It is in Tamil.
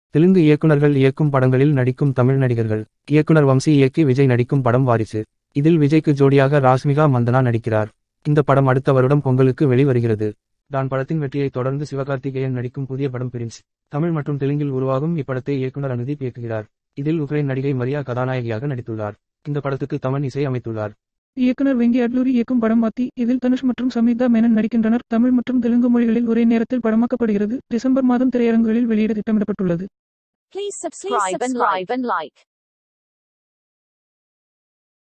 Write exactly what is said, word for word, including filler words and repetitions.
தெலுங்கு இயக்குனர்கள் இயக்கும் படங்களில் நடிக்கும் தமிழ் நடிகர்கள். இயக்குனர் வம்சி இயக்கி விஜய் நடிக்கும் படம் வாரிசு. இதில் விஜய்க்கு ஜோடியாக ராஷ்மிகா மந்தனா நடிக்கிறார். இந்த படம் அடுத்த வருடம் பொங்கலுக்கு வெளிவருகிறது. டான் படத்தின் வெற்றியை தொடர்ந்து சிவகார்த்திகேயன் நடிக்கும் புதிய படம் பிரின்ஸ். தமிழ் மற்றும் தெலுங்கில் உருவாகும் இப்படத்தை இயக்குனர் அனுதீப் இயக்குகிறார். இதில் உக்ரைன் நடிகை மரியா கதாநாயகியாக நடித்துள்ளார். இந்த படத்துக்கு தமன் இசை அமைத்துள்ளார். இயக்குனர் வெங்கி அட்லூரி இயக்கும் படம் வாத்தி. இதில் தனுஷ் மற்றும் சமீதா மேனன் நடிக்கின்றனர். தமிழ் மற்றும் தெலுங்கு மொழிகளில் ஒரே நேரத்தில் படமாக்கப்படுகிறது. டிசம்பர் மாதம் திரையரங்குகளில் வெளியிட திட்டமிடப்பட்டுள்ளது. Please subscribe and like.